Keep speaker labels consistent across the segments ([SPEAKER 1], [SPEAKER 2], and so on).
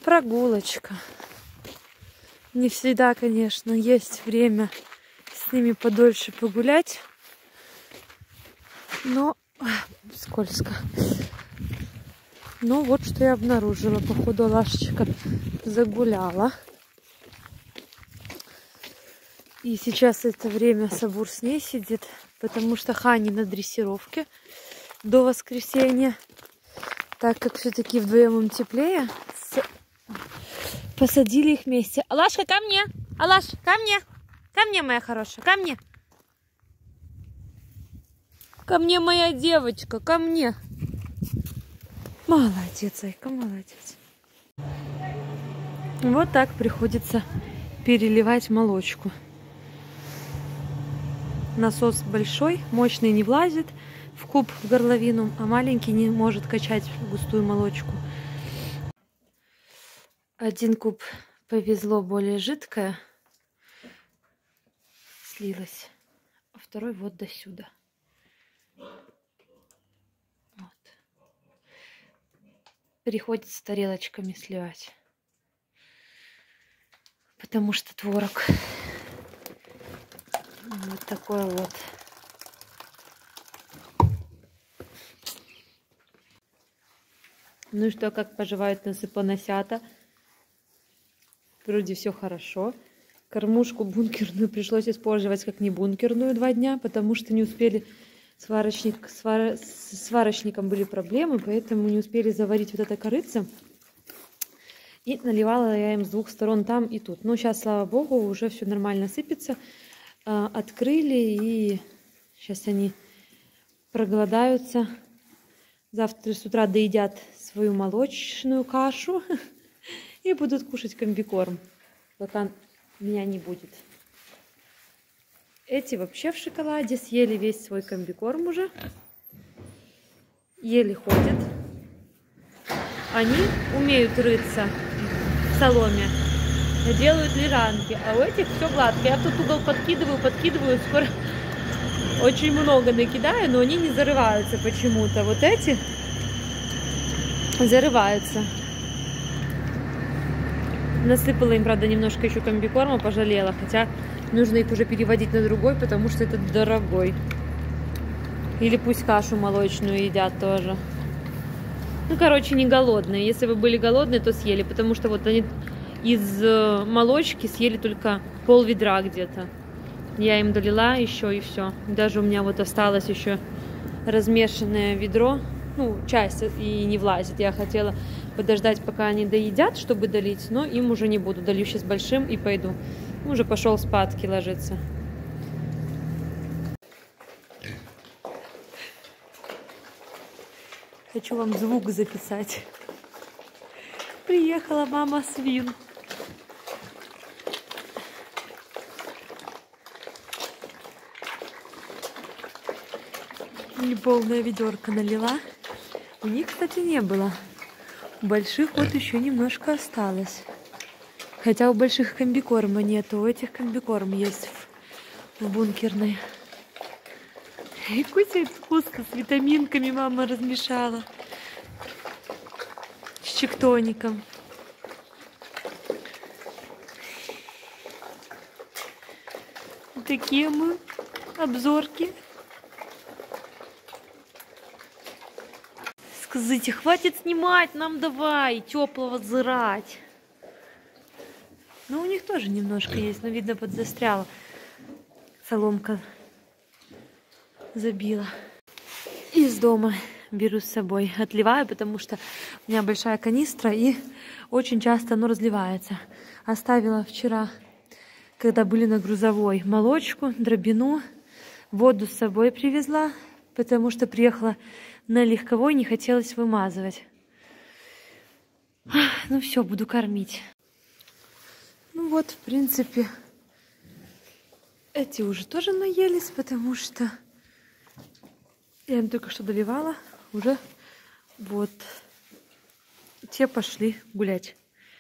[SPEAKER 1] прогулочка. Не всегда, конечно, есть время с ними подольше погулять, но скользко. Ну вот что я обнаружила. Походу Лашечка загуляла. И сейчас это время Сабур с ней сидит, потому что Хани на дрессировке до воскресенья. Так как все-таки вдвоем им теплее, посадили их вместе. Алашка, ко мне! Алаш, ко мне! Ко мне, моя хорошая, ко мне! Ко мне, моя девочка, ко мне! Молодец, Зайка, молодец. Вот так приходится переливать молочку. Насос большой, мощный не влазит в куб, в горловину, а маленький не может качать густую молочку. Один куб повезло более жидкое, слилось, а второй вот до сюда. Приходится тарелочками сливать, потому что творог вот такой вот. Ну и что, как поживают наши поносята? Вроде все хорошо. Кормушку бункерную пришлось использовать как не бункерную 2 дня, потому что не успели с сварочником были проблемы, поэтому не успели заварить вот это корыце. И наливала я им с 2 сторон, там и тут. Но сейчас, слава богу, уже все нормально сыпется. Открыли, и сейчас они проголодаются. Завтра с утра доедят свою молочную кашу и будут кушать комбикорм, пока меня не будет. Эти вообще в шоколаде съели весь свой комбикорм уже. Еле ходят. Они умеют рыться в соломе, делают лежанки, а у этих все гладко. Я в тот угол подкидываю, скоро очень много накидаю, но они не зарываются почему-то. Вот эти зарываются. Насыпала им, правда, немножко еще комбикорма, пожалела, хотя нужно их уже переводить на другой, потому что это дорогой. Или пусть кашу молочную едят тоже. Ну, короче, не голодные. Если бы были голодные, то съели, потому что вот они из молочки съели только пол-ведра где-то. Я им долила еще и все. Даже у меня вот осталось еще размешанное ведро. Ну, часть и не влазит. Я хотела подождать, пока они доедят, чтобы долить, но им уже не буду. Долью сейчас большим и пойду. Уже пошел спадки ложиться. Хочу вам звук записать. Приехала мама свин. Неполное ведерко налила. У них, кстати, не было. У больших вот еще немножко осталось. Хотя у больших комбикорма нет, у этих комбикорм есть в бункерной. И кусает вкусно, с витаминками мама размешала. С чиктоником. Такие мы обзорки. Скажите, хватит снимать, нам давай теплого зырать. Ну, у них тоже немножко есть, но видно подзастряла. Соломка забила. Из дома беру с собой, отливаю, потому что у меня большая канистра и очень часто оно разливается. Оставила вчера, когда были на грузовой, молочку, дробину, воду с собой привезла, потому что приехала на легковой, не хотелось вымазывать. Ну все, буду кормить. Ну вот, в принципе, эти уже тоже наелись, потому что я им только что доливала, уже вот те пошли гулять.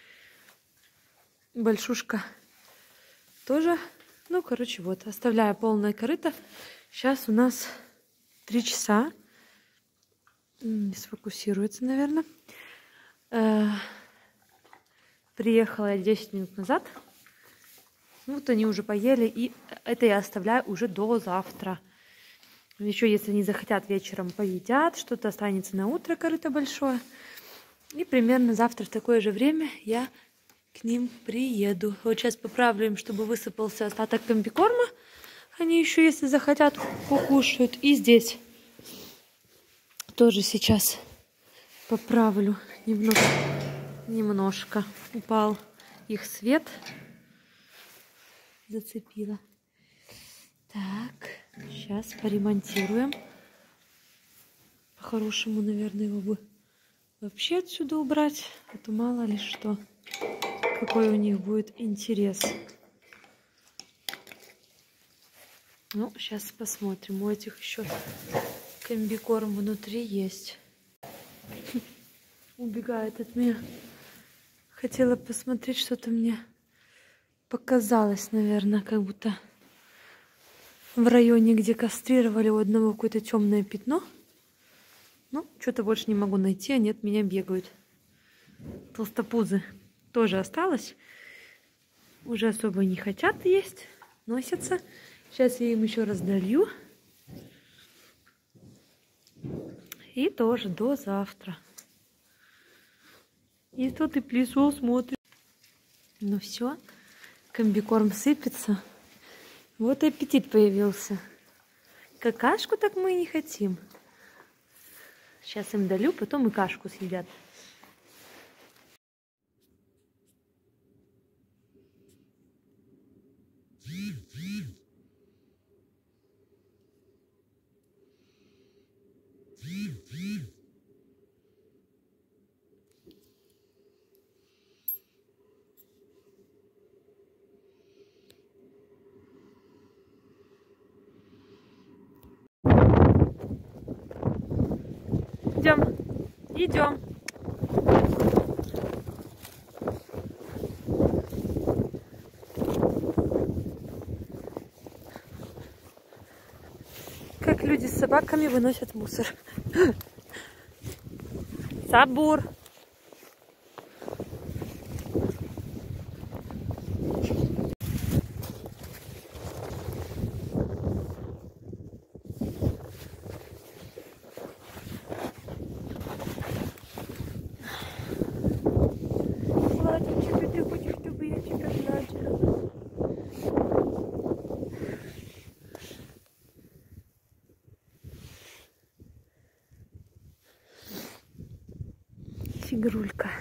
[SPEAKER 1] Большушка тоже. Ну, короче, вот, оставляю полное корыто. Сейчас у нас 3 часа. Не сфокусируется, наверное. Приехала я 10 минут назад. Вот они уже поели, и это я оставляю уже до завтра. Еще, если они захотят, вечером поедят, что-то останется на утро, корыто большое. И примерно завтра в такое же время я к ним приеду. Вот сейчас поправлю им, чтобы высыпался остаток комбикорма. Они еще, если захотят, покушают. И здесь тоже сейчас поправлю немножко. Упал их свет. Зацепила. Так, сейчас поремонтируем. По-хорошему, наверное, его бы вообще отсюда убрать. А то мало ли что. Какой у них будет интерес. Ну, сейчас посмотрим. У этих еще комбикорм внутри есть. Убегает от меня. Хотела посмотреть, что-то мне показалось, наверное, как будто в районе, где кастрировали, у одного какое-то темное пятно. Ну, что-то больше не могу найти, они от меня бегают. Толстопузы тоже осталось. Уже особо не хотят есть, носятся. Сейчас я им еще раз долью. И тоже до завтра. И тут и плесо смотрит. Ну все, комбикорм сыпется. Вот и аппетит появился. Какашку так мы и не хотим. Сейчас им долью, потом и кашку съедят. Идем, идем. Как люди с собаками выносят мусор. Сабур. Владичка, ты хочешь, чтобы я тебя гладила? Тигрулька.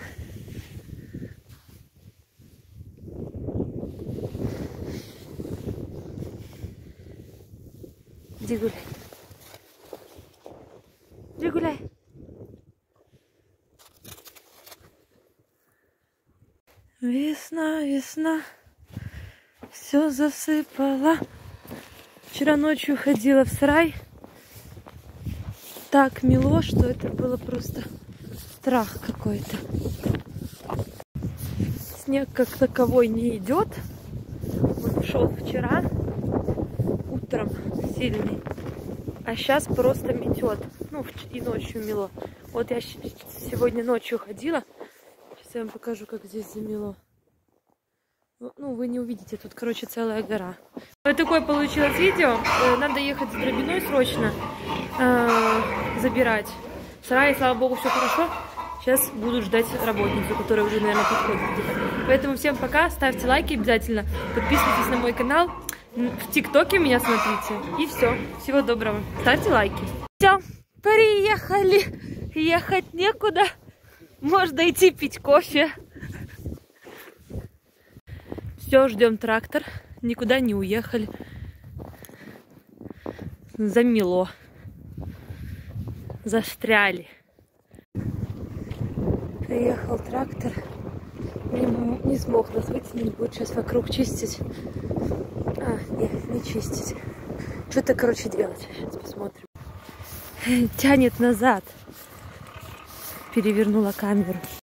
[SPEAKER 1] Иди гуляй. Иди гуляй. Весна, весна, все засыпала. Вчера ночью ходила в сарай. Так мило, что это было просто страх какой-то. Снег как таковой не идет. Он шел вчера утром сильный, а сейчас просто метет. Ну и ночью мело. Вот я сегодня ночью ходила. Сейчас я вам покажу, как здесь замело. Ну, вы не увидите, тут, короче, целая гора. Вот такое получилось видео. Надо ехать за дробиной срочно забирать. В сарае, слава богу, все хорошо. Сейчас буду ждать работницу, которая уже, наверное, подходит где-то. Поэтому всем пока, ставьте лайки обязательно, подписывайтесь на мой канал, в ТикТоке меня смотрите. И все. Всего доброго. Ставьте лайки. Все, приехали. Ехать некуда. Можно идти пить кофе. Все, ждем трактор. Никуда не уехали. Замело. Застряли. Приехал трактор. Не смог нас вытянуть. Будет сейчас вокруг чистить. Не чистить. Что-то, короче, делать. Сейчас посмотрим. Тянет назад. Перевернула камеру.